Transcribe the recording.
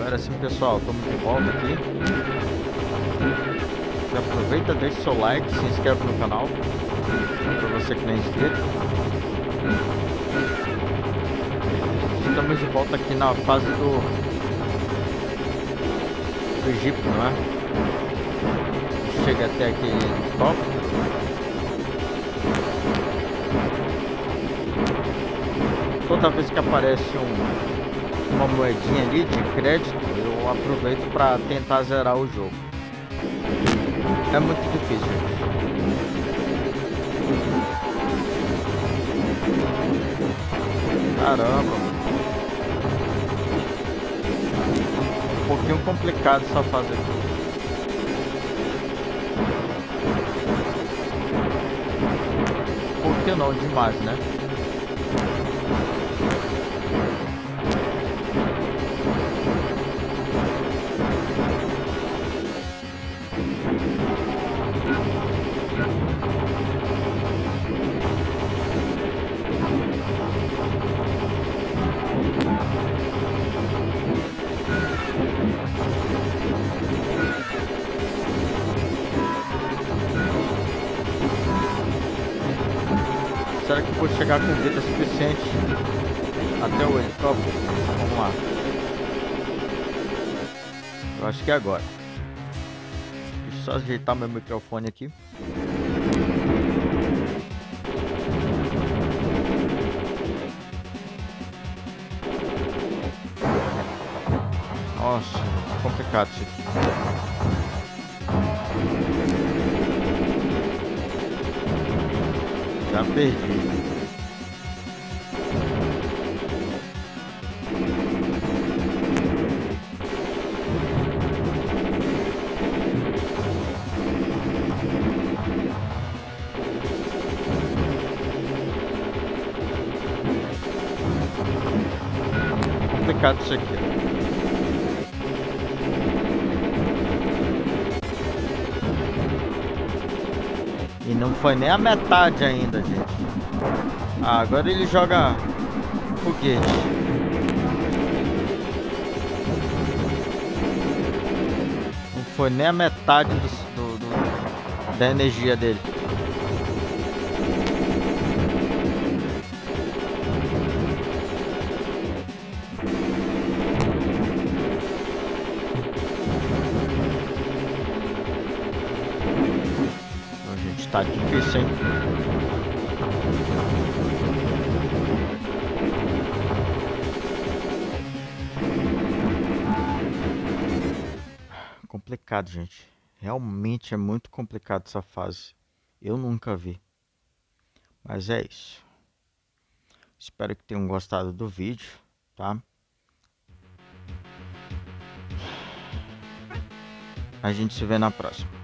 Agora sim, pessoal, estamos de volta aqui. Já aproveita, deixa o seu like, se inscreve no canal, para você que não é inscrito. Estamos de volta aqui na fase do Egito, não é? Chega até aqui no top. Toda vez que aparece uma moedinha ali de crédito, eu aproveito para tentar zerar o jogo. É muito difícil, gente. Caramba, um pouquinho complicado essa fase aqui. Por que não? Demais, né? Será que eu vou chegar com vida suficiente até o helicóptero? Vamos lá. Eu acho que é agora. Deixa eu só ajeitar meu microfone aqui. Nossa, complicado isso aqui. Já perdi. Complicado isso aqui. E não foi nem a metade ainda, gente. Ah, agora ele joga foguete. Não foi nem a metade da energia dele. Então, gente, tá difícil, hein? Complicado, gente. Realmente é muito complicado essa fase. Eu nunca vi. Mas é isso. Espero que tenham gostado do vídeo, tá? A gente se vê na próxima.